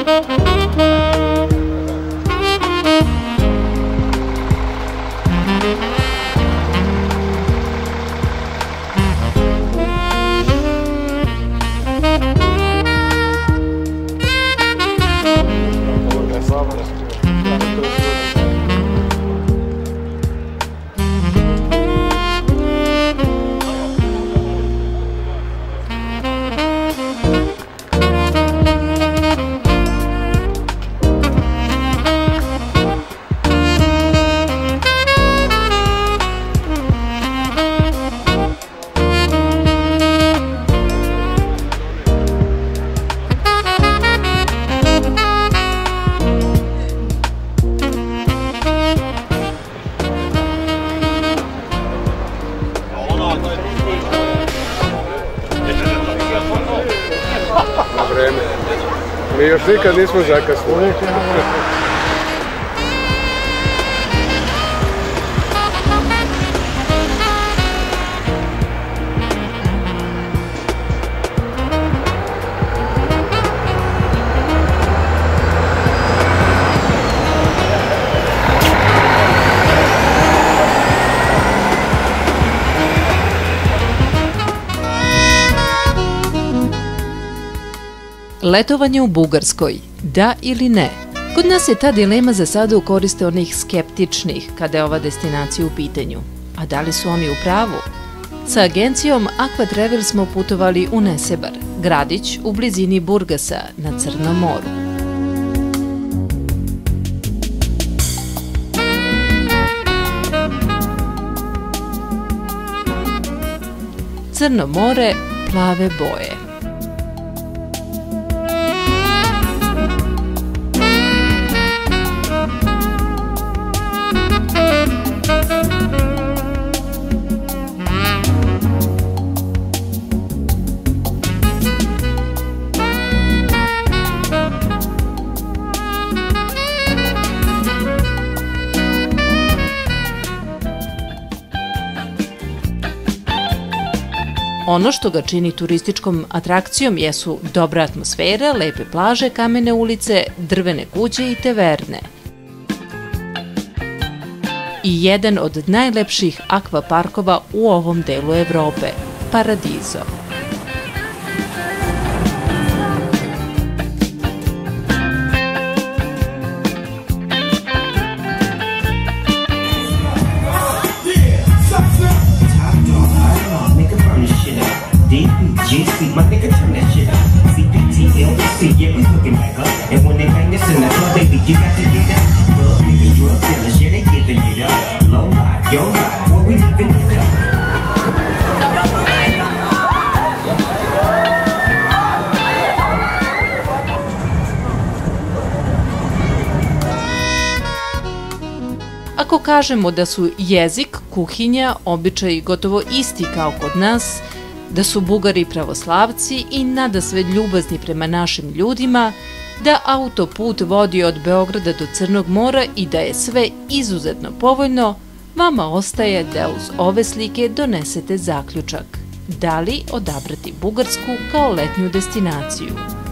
Mi još nikad nismo zakasnili. Letovanje u Bugarskoj, da ili ne? Kod nas je ta dilema za sada u koriste onih skeptičnih kada je ova destinacija u pitanju. A da li su oni u pravu? Sa agencijom Aqua Travel smo putovali u Nesebar, gradić u blizini Burgasa na Crnom moru. Crno more, plave boje. Ono što ga čini turističkom atrakcijom jesu dobra atmosfera, lepe plaže, kamene ulice, drvene kuće i taverne. I jedan od najlepših akvaparkova u ovom delu Evrope – Paradiso. My nigga turn that shit up. CPTLC, yeah, we looking back up. And when they bang this in the club, baby, you got to get up. Club niggas, drug dealers, yeah, they giving it up. Low life, yo life, what we living it up. Ako kažemo da su jezik, kuhinja, običaji gotovo isti kao kod nas, da su Bugari pravoslavci i nadasve ljubazni prema našim ljudima, da autoput vodi od Beograda do Crnog mora i da je sve izuzetno povoljno, vama ostaje da uz ove slike donesete zaključak. Da li odabrati Bugarsku kao letnju destinaciju?